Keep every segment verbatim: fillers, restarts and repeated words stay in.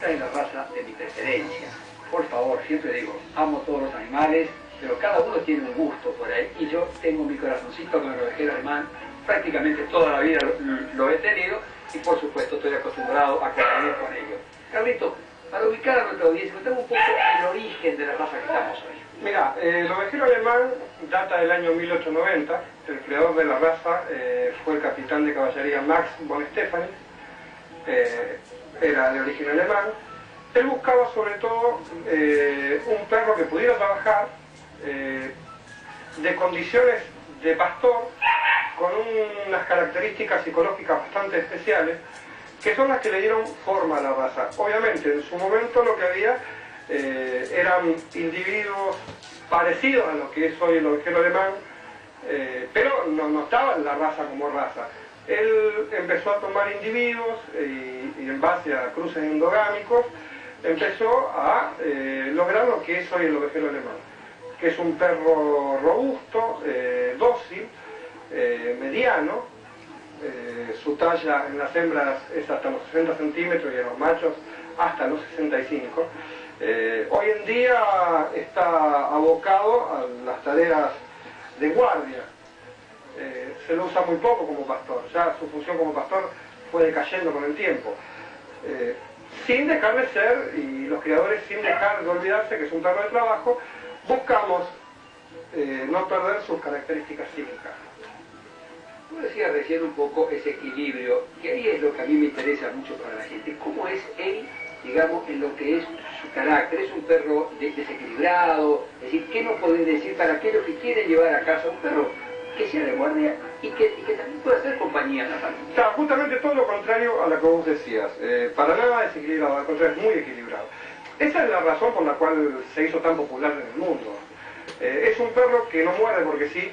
Es la raza de mi preferencia. Por favor, siempre digo, amo todos los animales, pero cada uno tiene un gusto por ahí. Y yo tengo mi corazoncito con el ovejero alemán, prácticamente toda la vida lo, lo he tenido y por supuesto estoy acostumbrado a convivir con ellos. Carlito, para ubicar a nuestra audiencia, contame un poco el origen de la raza que estamos hoy. Mira, eh, el ovejero alemán data del año mil ochocientos noventa. El creador de la raza eh, fue el capitán de caballería Max von Stephan. Eh, era de origen alemán. Él buscaba sobre todo eh, un perro que pudiera trabajar eh, de condiciones de pastor, con unas características psicológicas bastante especiales, que son las que le dieron forma a la raza. Obviamente, en su momento lo que había eh, eran individuos parecidos a lo que es hoy el ovejero alemán, eh, pero no, no estaba en la raza como raza. Él empezó a tomar individuos y, y en base a cruces endogámicos empezó a eh, lograr lo que es hoy el ovejero alemán, que es un perro robusto, eh, dócil, eh, mediano. Eh, su talla en las hembras es hasta los sesenta centímetros y en los machos hasta los sesenta y cinco. Eh, hoy en día está abocado a las tareas de guardia. Eh, se lo usa muy poco como pastor, ya su función como pastor fue decayendo con el tiempo, eh, sin dejar de ser, y los criadores sin dejar de olvidarse que es un perro de trabajo. Buscamos eh, no perder sus características psíquicas. Tú decías recién un poco ese equilibrio, que ahí es lo que a mí me interesa mucho para la gente. ¿Cómo es él, digamos, en lo que es su carácter? ¿Es un perro de desequilibrado? Es decir, ¿qué nos podés decir para aquellos que quieren llevar a casa un perro que sea de guardia y que, y que también pueda hacer compañía a la familia? O sea, justamente todo lo contrario a lo que vos decías. Eh, para nada desequilibrado, al contrario, es muy equilibrado. Esa es la razón por la cual se hizo tan popular en el mundo. Eh, es un perro que no muerde porque sí.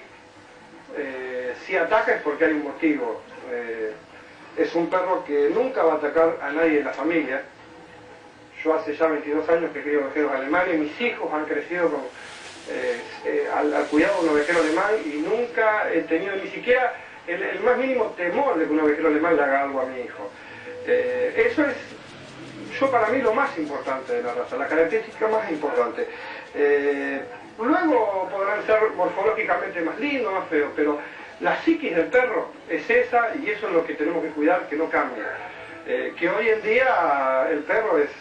Eh, si ataca es porque hay un motivo. Eh, es un perro que nunca va a atacar a nadie de la familia. Yo hace ya veintidós años que crío ovejeros alemanes, mis hijos han crecido con, eh, eh, al, al cuidado de un ovejero alemán y nunca he tenido ni siquiera el, el más mínimo temor de que un ovejero alemán le haga algo a mi hijo. Eh, eso es, yo para mí, lo más importante de la raza, la característica más importante. Eh, luego podrán ser morfológicamente más lindos, más feos, pero la psiquis del perro es esa, y eso es lo que tenemos que cuidar, que no cambie. Eh, que hoy en día el perro es,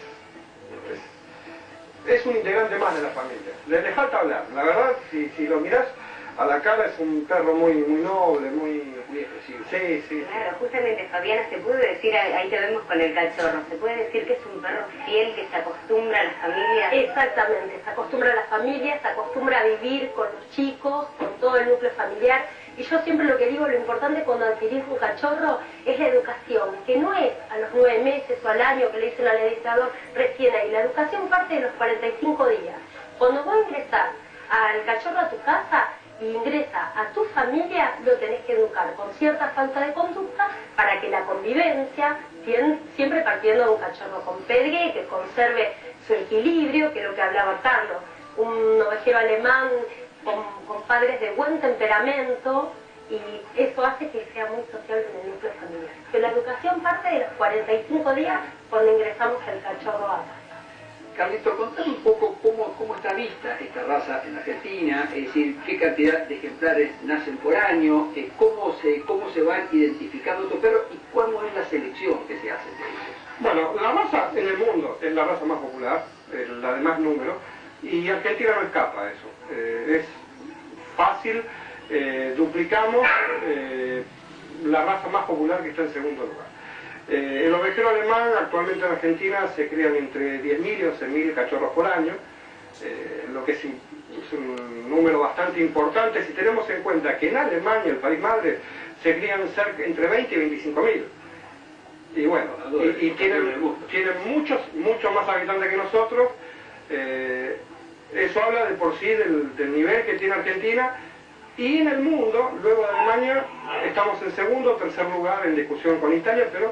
es, es un integrante más de la familia. Le, le falta hablar, la verdad, si, si lo mirás a la cara, es un perro muy, muy noble, muy, muy expresivo. Sí, sí. Claro, justamente, Fabiana, se puede decir, ahí te vemos con el cachorro, se puede decir que es un perro fiel, que se acostumbra a la familia. Exactamente, se acostumbra a la familia, se acostumbra a vivir con los chicos, con todo el núcleo familiar. Y yo siempre lo que digo, lo importante cuando adquirís un cachorro es la educación, que no es a los nueve meses o al año que le dicen al administrador recién ahí. La educación parte de los cuarenta y cinco días. Cuando vos ingresás al cachorro a tu casa y ingresa a tu familia, lo tenés que educar con cierta falta de conducta para que la convivencia, siempre partiendo de un cachorro con pedgue, que conserve su equilibrio, que es lo que hablaba Carlos, un ovejero alemán con, con padres de buen temperamento, y eso hace que sea muy sociable en el núcleo familiar. Pero la educación parte de los cuarenta y cinco días cuando ingresamos el cachorro a casa. Carlito, contame un poco cómo, cómo está vista esta raza en Argentina, es decir, qué cantidad de ejemplares nacen por año, eh, cómo, se, cómo se van identificando estos perros y cómo es la selección que se hace de ellos. Bueno, la raza en el mundo es la raza más popular, eh, la de más número, y Argentina no escapa a eso. Eh, es fácil, eh, duplicamos eh, la raza más popular que está en segundo lugar. Eh, el ovejero alemán actualmente en Argentina se crían entre diez mil y once mil cachorros por año, eh, lo que es, es un número bastante importante si tenemos en cuenta que en Alemania, el país madre, se crían cerca, entre veinte y veinticinco mil. Y bueno, y, y tienen, tienen muchos, muchos más habitantes que nosotros. Eh, eso habla de por sí del, del nivel que tiene Argentina. Y en el mundo, luego de Alemania, estamos en segundo o tercer lugar en discusión con Italia, pero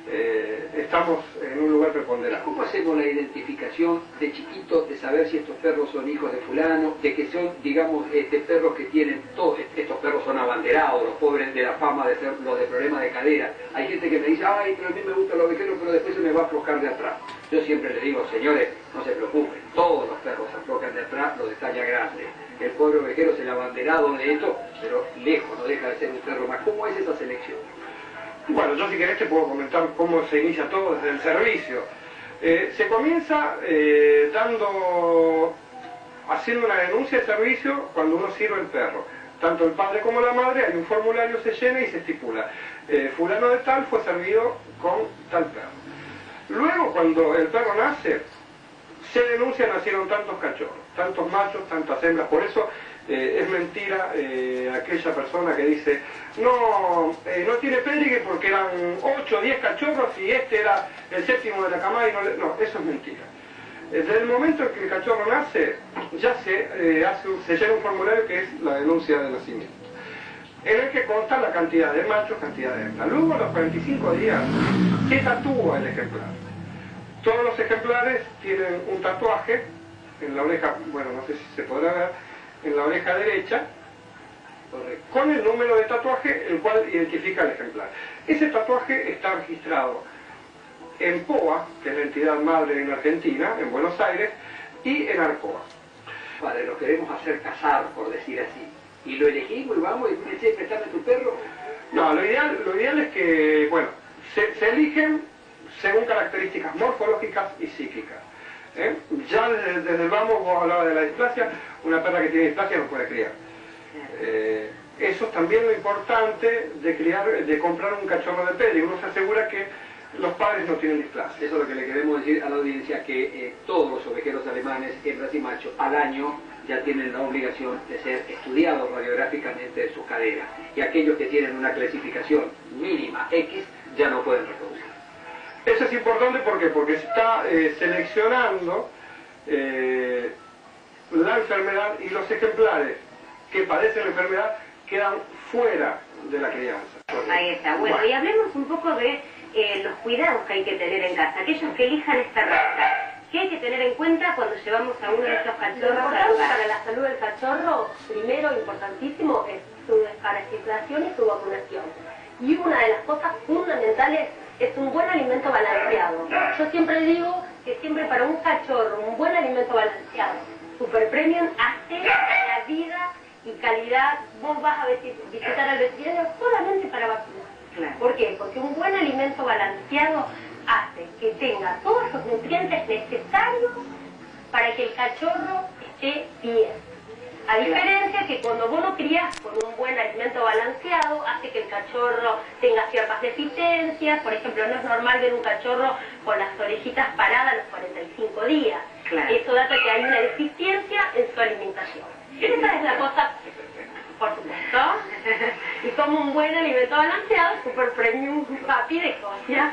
eh, estamos en un lugar preponderante. ¿Cómo hacemos la identificación de chiquitos, de saber si estos perros son hijos de fulano, de que son, digamos, este, perros que tienen, todos estos perros son abanderados, los pobres de la fama de ser los de problemas de cadera? Hay gente que me dice, ay, pero a mí me gustan los ovejeros, pero después se me va a aflojar de atrás. Yo siempre les digo, señores, no se preocupen, todos los perros se aflojan de atrás, los de talla grande. El pobre ovejero es el abanderado de esto, pero lejos, no deja de ser un perro más. ¿Cómo es esa selección? Bueno, yo si querés te puedo comentar cómo se inicia todo desde el servicio. Eh, se comienza eh, dando, haciendo una denuncia de servicio cuando uno sirve el perro. Tanto el padre como la madre, hay un formulario, se llena y se estipula. Eh, fulano de tal fue servido con tal perro. Luego, cuando el perro nace, se denuncia, nacieron tantos cachorros, tantos machos, tantas hembras. Por eso eh, es mentira eh, aquella persona que dice, no, eh, no tiene pédigree porque eran ocho o diez cachorros y este era el séptimo de la camada y no le... No, eso es mentira. Desde el momento en que el cachorro nace, ya se, eh, hace un, se llena un formulario que es la denuncia de nacimiento, en el que consta la cantidad de machos, cantidad de hembras. Luego, a los cuarenta y cinco días, se tatúa el ejemplar. Todos los ejemplares tienen un tatuaje en la oreja, bueno, no sé si se podrá ver, en la oreja derecha, con el número de tatuaje, el cual identifica el ejemplar. Ese tatuaje está registrado en P O A, que es la entidad madre en Argentina, en Buenos Aires, y en ARCOA. Padre, lo queremos hacer casar, por decir así, y lo elegimos y vamos y me dice, prestame tu perro. No, lo ideal, lo ideal es que, bueno, se, se eligen según características morfológicas y psíquicas. ¿eh? Ya desde, desde el vamos, vos hablabas de la displasia, una perra que tiene displasia no puede criar. Eh, eso es también lo importante de criar, de comprar un cachorro de peli. Uno se asegura que los padres no tienen displasia. Eso es lo que le queremos decir a la audiencia, que eh, todos los ovejeros alemanes, hembras y machos, al año ya tienen la obligación de ser estudiados radiográficamente de sus caderas. Y aquellos que tienen una clasificación mínima X ya no pueden reproducir. Eso es importante, ¿por qué? Porque se está eh, seleccionando eh, la enfermedad y los ejemplares que padecen la enfermedad quedan fuera de la crianza. Ahí está. Bueno, y hablemos un poco de eh, los cuidados que hay que tener en casa. Aquellos que elijan esta raza, ¿qué hay que tener en cuenta cuando llevamos a uno de estos Lo cachorros al importante hogar? para la salud del cachorro, primero, importantísimo, es su desparasitación y su vacunación. Y una de las cosas fundamentales es un buen alimento balanceado. Yo siempre digo que siempre para un cachorro, un buen alimento balanceado, Super Premium hace la vida y calidad. Vos vas a visitar al veterinario solamente para vacunar. Claro. ¿Por qué? Porque un buen alimento balanceado hace que tenga todos los nutrientes necesarios para que el cachorro esté bien. A diferencia que cuando vos lo crías con un buen alimento balanceado, hace que el cachorro tenga ciertas deficiencias. Por ejemplo, no es normal ver un cachorro con las orejitas paradas a los cuarenta y cinco días. Claro. Eso data que hay una deficiencia en su alimentación. Esa es la cosa, por supuesto. Y como un buen alimento balanceado, Super Premium Papi de Escocia.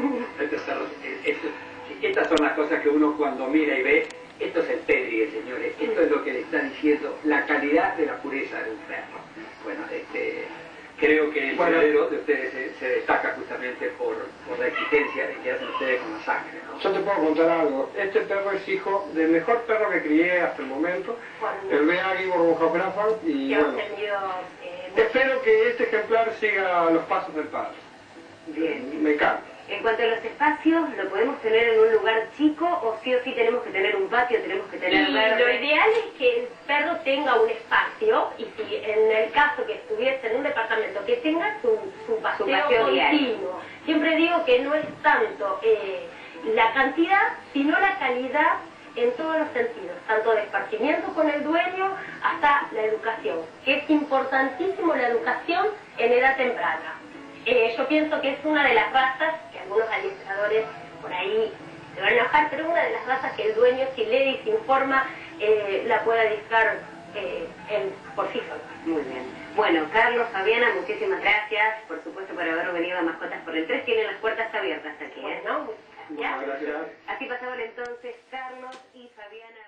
Estas son las cosas que uno cuando mira y ve. Esto es el pédigree, señores. Esto es lo que le está diciendo la calidad de la pureza de un perro. Bueno, este, creo que el Bueno, heredero de ustedes se, se destaca justamente por, por la existencia de que hacen ustedes con la sangre, ¿no? Yo te puedo contar algo. Este perro es hijo del mejor perro que crié hasta el momento, el B A Borgonhausen, y Que bueno, han tenido... eh, espero que este ejemplar siga los pasos del padre. Bien. Me encanta. En cuanto a los espacios, ¿lo podemos tener en un lugar chico o sí o sí tenemos que tener un patio, tenemos que tener Y verde? lo ideal es que el perro tenga un espacio, y si en el caso que estuviese en un departamento, que tenga su, su paseo, Su paseo diario. continuo. Siempre digo que no es tanto eh, la cantidad, sino la calidad en todos los sentidos, tanto de esparcimiento con el dueño hasta la educación, que es importantísimo la educación en edad temprana. Eh, yo pienso que es una de las razas, que algunos adiestradores por ahí se van a enojar, pero una de las razas que el dueño, si le desinforma, eh, la puede adiestrar eh, él por sí solo. Muy bien. Bueno, Carlos, Fabiana, muchísimas gracias, por supuesto, por haber venido a Mascotas por el tres. Tienen las puertas abiertas aquí, ¿eh? Bueno, Muchas gracias. Así pasaban entonces Carlos y Fabiana.